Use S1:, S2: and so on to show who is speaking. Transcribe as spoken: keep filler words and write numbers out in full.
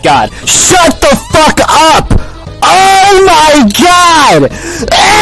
S1: god. Shut the fuck up! Oh my god!